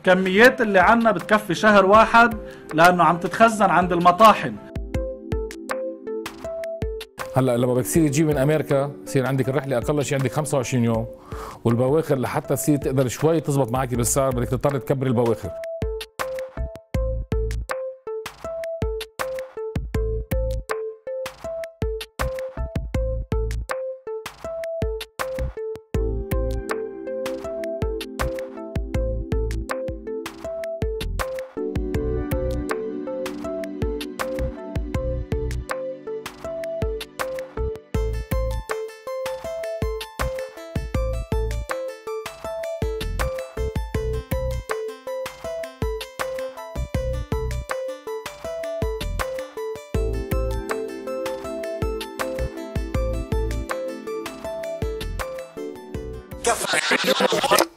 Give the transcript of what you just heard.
الكميات اللي عنا بتكفي شهر واحد لأنه عم تتخزن عند المطاحن. هلا لما بتصير تجي من امريكا يصير عندك الرحله اقل شيء عندك 25 يوم، والبواخر لحتى تصير تقدر شوي تزبط معك بالسعر بدك تضطر تكبر البواخر. كفى